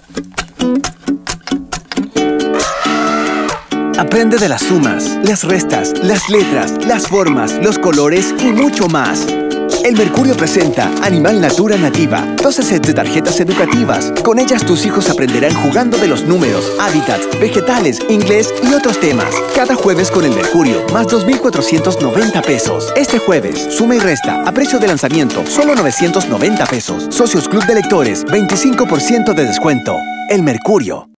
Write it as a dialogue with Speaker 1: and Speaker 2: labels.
Speaker 1: Aprende de las sumas, las restas, las letras, las formas, los colores y mucho más. El Mercurio presenta Animal Natura Nativa, 12 sets de tarjetas educativas. Con ellas tus hijos aprenderán jugando de los números, hábitats, vegetales, inglés y otros temas. Cada jueves con el Mercurio, más 2,490 pesos. Este jueves, suma y resta, a precio de lanzamiento, solo 990 pesos. Socios Club de Lectores, 25% de descuento. El Mercurio.